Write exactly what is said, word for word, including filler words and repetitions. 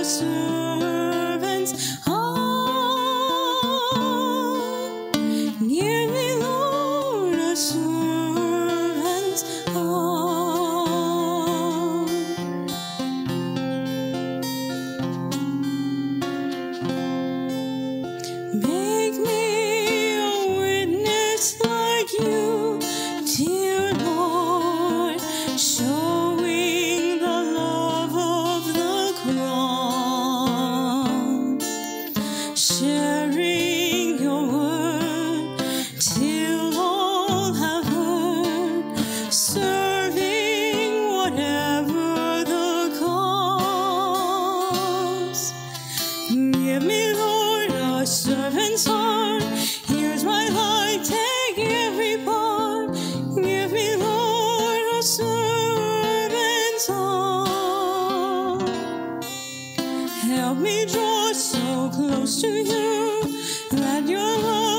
a servant's heart. Give me, Lord, a servant's heart. Make me a witness like you, dear Lord, showing the love of the cross, sharing your word till all have heard, serving whatever the cause. Give me, Lord, a servant's heart. Here's my life, take every part. Give me, Lord, a servant's heart. Help me draw so close to you that your love